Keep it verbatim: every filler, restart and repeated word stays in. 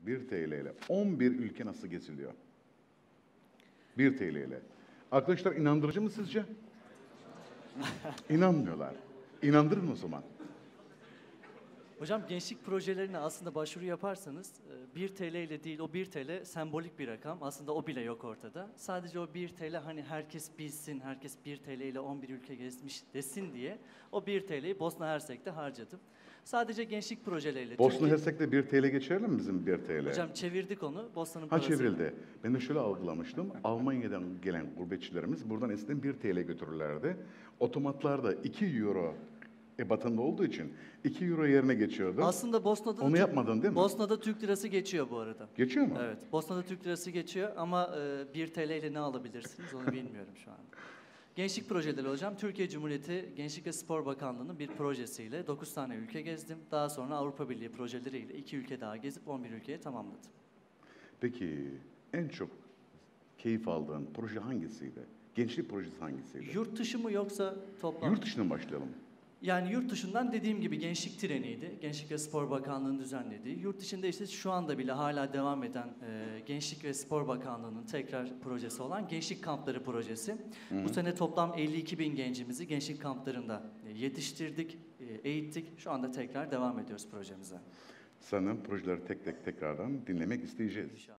bir T L ile on bir ülke nasıl geziliyor? bir T L ile. Arkadaşlar inandırıcı mı sizce? İnanmıyorlar. İnandırın o zaman. Hocam gençlik projelerine aslında başvuru yaparsanız bir T L ile değil, o bir T L sembolik bir rakam. Aslında o bile yok ortada. Sadece o bir T L hani herkes bilsin, herkes bir T L ile on bir ülke gezmiş desin diye o bir T L'yi Bosna Hersek'te harcadım. Sadece gençlik projeleriyle. Bosna Türkiye... Hersek'te bir T L geçerli mi bizim bir T L? Hocam çevirdik onu Bosna'nın Ha parasıyla. çevrildi. Ben de şöyle algılamıştım. Almanya'dan gelen gurbetçilerimiz buradan eskiden bir T L götürürlerdi. Otomatlarda iki euro ebatında olduğu için iki euro yerine geçiyordu. Aslında Bosna'da da Onu Türk- yapmadın değil mi? Bosna'da Türk lirası geçiyor bu arada. Geçiyor mu? Evet. Bosna'da Türk lirası geçiyor ama e, bir T L ile ne alabilirsiniz onu bilmiyorum şu anda. Gençlik projeleri hocam. Türkiye Cumhuriyeti Gençlik ve Spor Bakanlığı'nın bir projesiyle dokuz tane ülke gezdim. Daha sonra Avrupa Birliği projeleriyle iki ülke daha gezip on bir ülkeye tamamladım. Peki en çok keyif aldığın proje hangisiydi? Gençlik projesi hangisiydi? Yurt dışı mı yoksa toplam? Yurt dışından başlayalım. Yani yurt dışından dediğim gibi gençlik treniydi. Gençlik ve Spor Bakanlığı'nın düzenlediği. Yurt dışında işte şu anda bile hala devam eden e, Gençlik ve Spor Bakanlığı'nın tekrar projesi olan Gençlik Kampları projesi. Hı-hı. Bu sene toplam elli iki bin gencimizi gençlik kamplarında e, yetiştirdik, e, eğittik. Şu anda tekrar devam ediyoruz projemize. Sanırım projeleri tek tek tekrardan dinlemek isteyeceğiz.